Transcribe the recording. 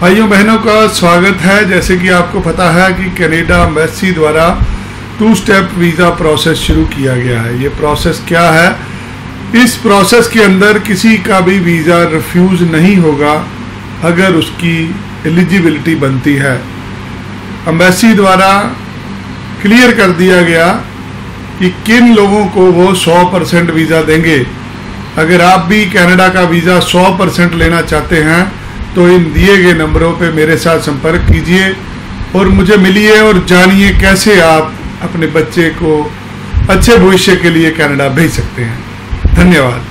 भाइयों बहनों का स्वागत है। जैसे कि आपको पता है कि कनाडा एम्बेसी द्वारा 2 स्टेप वीज़ा प्रोसेस शुरू किया गया है। ये प्रोसेस क्या है? इस प्रोसेस के अंदर किसी का भी वीज़ा रिफ्यूज़ नहीं होगा अगर उसकी एलिजिबिलिटी बनती है। एम्बेसी द्वारा क्लियर कर दिया गया कि किन लोगों को वो 100% वीज़ा देंगे। अगर आप भी कनाडा का वीज़ा 100% लेना चाहते हैं तो इन दिए गए नंबरों पे मेरे साथ संपर्क कीजिए और मुझे मिलिए और जानिए कैसे आप अपने बच्चे को अच्छे भविष्य के लिए कनाडा भेज सकते हैं। धन्यवाद।